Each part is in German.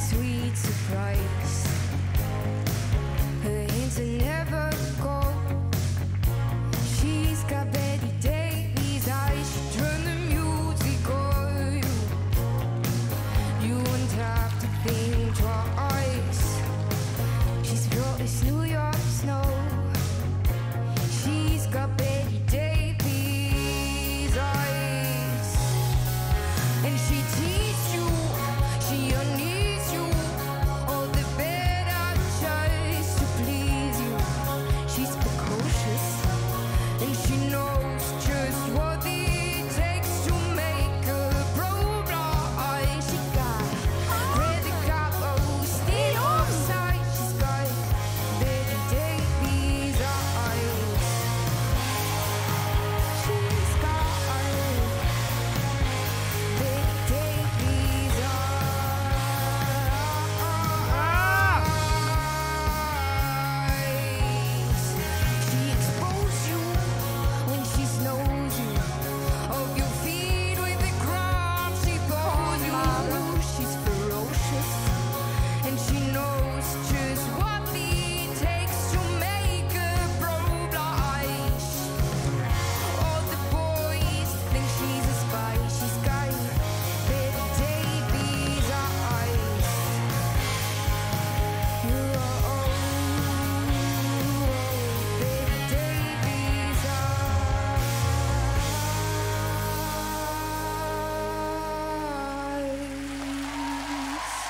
sweet surprise. Her hands are never cold. She's got Betty Davis eyes. She turned the music on. You won't have to think twice. She's built this New York snow. She's got Betty Davis eyes. And she teased you, she unneeds you. All the better tries to please you. She's precocious, and she knows just what it takes to make her pro-blind. She got red capo, stay offside. She's got Betty Davis eyes. She's got Betty Davis eyes. She exposes you when she snows you. Of your feet with the crumbs she pulls you. She's ferocious, and she knows just what it takes to make her pro-blind. All the boys think she's a spy. She's got Betty Davis eyes. Betty Davis eyes.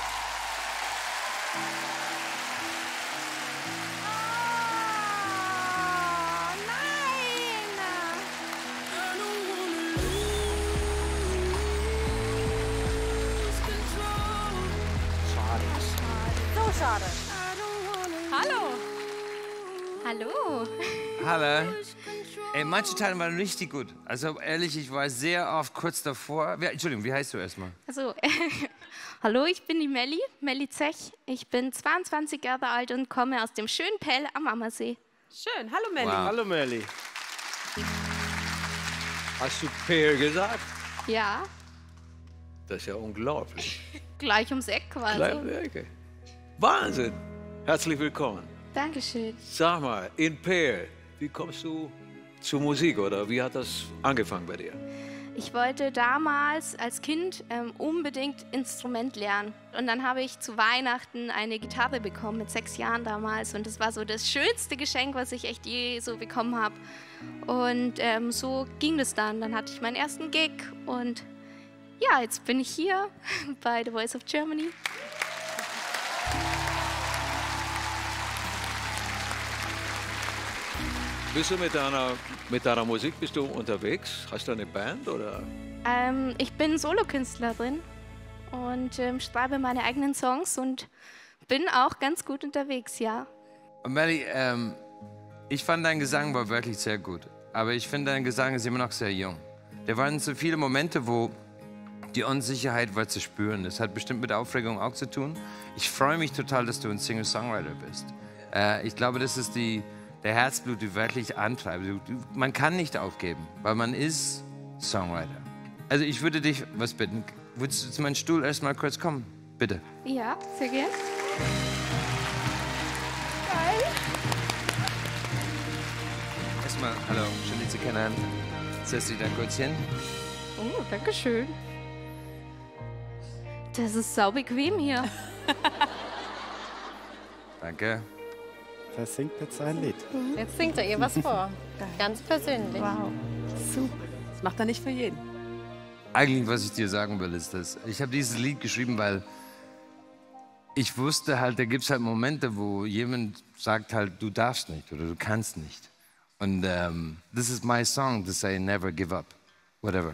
So schade. Hallo. Hallo. Hallo. Ey, manche Teile waren richtig gut. Also ehrlich, ich war sehr oft kurz davor. Entschuldigung, wie heißt du erstmal? Also, hallo, ich bin die Melli Zech. Ich bin 22 Jahre alt und komme aus dem schönen Pell am Ammersee. Schön. Hallo, Melli. Wow. Hallo Melli. Hast du Peer gesagt? Ja, Das ist ja unglaublich. gleich ums Eck quasi. Okay. Wahnsinn. Herzlich willkommen. Dankeschön. Sag mal, in Peer, wie kommst du zur Musik oder wie hat das angefangen bei dir? Ich wollte damals als Kind unbedingt Instrument lernen. Und dann habe ich zu Weihnachten eine Gitarre bekommen, mit 6 Jahren damals. Und das war so das schönste Geschenk, was ich echt je so bekommen habe. Und so ging das dann. Dann hatte ich meinen ersten Gig und ja, jetzt bin ich hier bei The Voice of Germany. Bist du mit deiner Musik bist du unterwegs? Hast du eine Band oder? Ich bin Solokünstlerin und schreibe meine eigenen Songs und bin auch ganz gut unterwegs, ja. Und Melli, ich fand dein Gesang war wirklich sehr gut. Aber ich finde, dein Gesang ist immer noch sehr jung. Da waren so viele Momente, wo die Unsicherheit war zu spüren. Das hat bestimmt mit Aufregung auch zu tun. Ich freue mich total, dass du ein Singer-Songwriter bist. Ich glaube, das ist der Herzblut, die wirklich antreibt. Man kann nicht aufgeben, weil man ist Songwriter. Also ich würde dich was bitten. Würdest du zu meinem Stuhl erstmal kurz kommen? Bitte. Ja, sehr gern. Erstmal, hallo, schön dich zu kennen. Setz dich da kurz hin. Oh, danke schön. Das ist sau bequem hier. Danke. Wer singt jetzt ein Lied? Jetzt singt er ihr was vor. Ganz persönlich. Wow, super. Das macht er nicht für jeden. Eigentlich, was ich dir sagen will, ist das. Ich habe dieses Lied geschrieben, weil ich wusste halt, da gibt es halt Momente, wo jemand sagt halt, du darfst nicht oder du kannst nicht. Und this is my song to say never give up, whatever.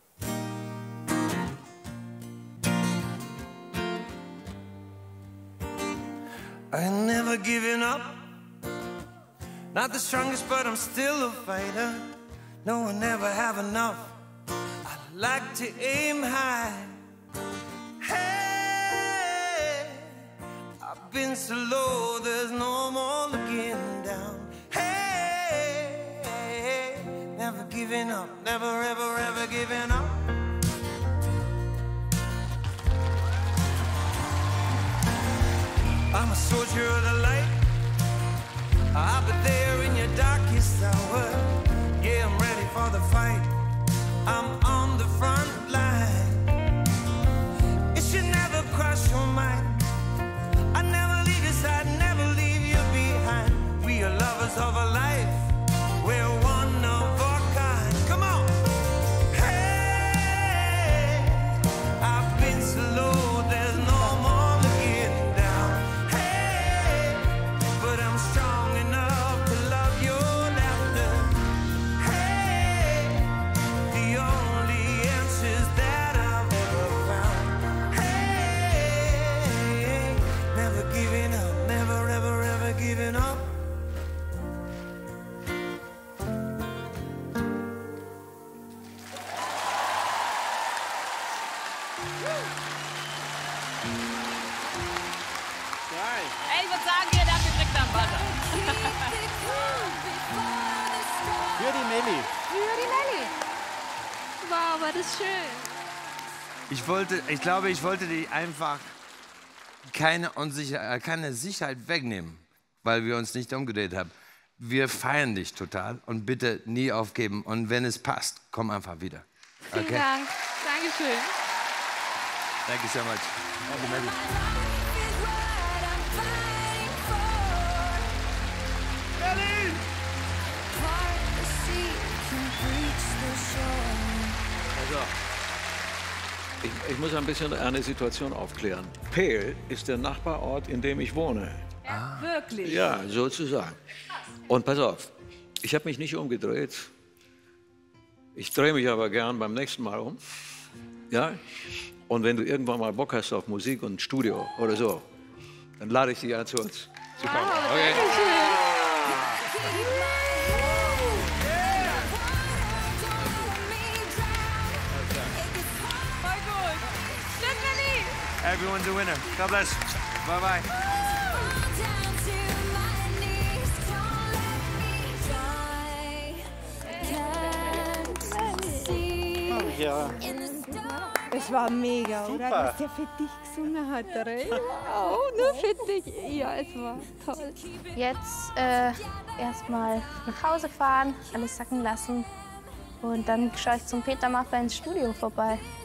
I ain't never giving up. Not the strongest, but I'm still a fighter. No, I never have enough. I like to aim high. Hey, I've been so low, there's no more looking down. Hey, never giving up, never, ever, ever giving up. I'm a soldier of the light. I'll be there in your darkest hour. Yeah, I'm ready for the fight. I'm on the front line. It should never cross your mind. I never leave your side, never leave you behind. We are lovers of a life. We're one of a kind. Come on. Hey, I've been so low, there's no more looking down. Hey, but I'm strong enough to love your laughter. Hey, the only answers that I've ever found. Hey, never giving up, never, ever, ever giving up. Ey, ich würde sagen, ihr dafür kriegt am Buzzer. Für die Melli. Wow, war das schön. Ich glaube, ich wollte dir einfach keine Sicherheit wegnehmen, weil wir uns nicht umgedreht haben. Wir feiern dich total und bitte nie aufgeben. Und wenn es passt, komm einfach wieder. Vielen Dank. Dankeschön. Thank you so much. Danke, Melli. Also, ich muss ein bisschen eine Situation aufklären. Peel ist der Nachbarort, in dem ich wohne. Wirklich? Ja, sozusagen. Und pass auf, ich habe mich nicht umgedreht. Ich drehe mich aber gern beim nächsten Mal um. Ja? Und wenn du irgendwann mal Bock hast auf Musik und Studio oder so, dann lade ich dich ein zu uns. Zu kommen. Okay? Voll gut. Schön, Melli. Everyone's a winner. God bless. Bye bye. Ja. Es war mega, Super. oder? Dass der für dich gesungen hat, oder? Oh, nur für dich. Ja, es war toll. Jetzt erstmal nach Hause fahren, alles sacken lassen. Und dann schaue ich zum Peter Maffay ins Studio vorbei.